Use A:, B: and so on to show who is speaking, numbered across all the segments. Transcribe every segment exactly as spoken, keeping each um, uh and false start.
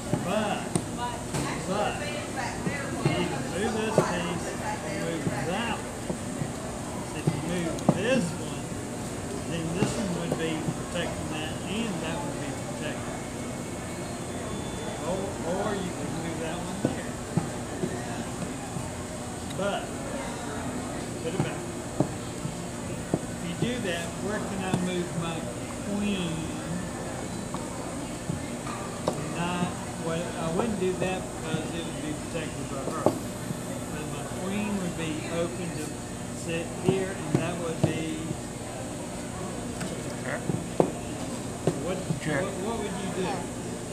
A: But, but, you either move this piece or move that one. So if you move this one, then this one would be protecting that and that would be protected. Or, or you could move that one there. But, put it back. If you do that, where can I move my queen? Not, well, I wouldn't do that because it would be protected by her. But my queen would be open to sit here, and that would be.
B: Okay.
A: What,
B: Check.
A: what, what would you do?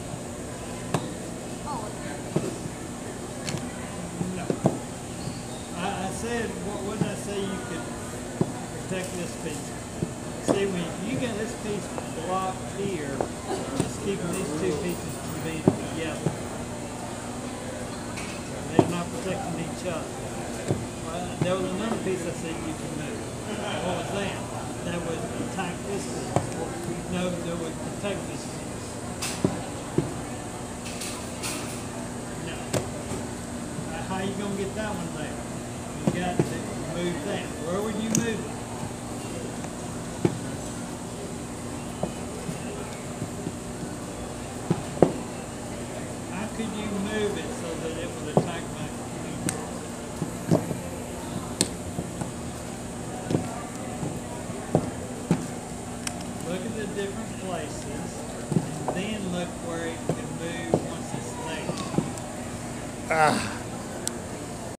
A: No. I, I said, what, what did I say you could protect this piece? See, when you get this piece blocked here, it's keeping these two pieces from being together. They're not protecting each other. Well, there was another piece I said you could move. What was that? That would attack this piece. No, that would protect this piece. No. Uh, how you gonna get that one there? You got to move that. Where would you move it? How could you move it so that it would attack my queen? Look at the different places, and then look where it can move once it's there.
B: Ah.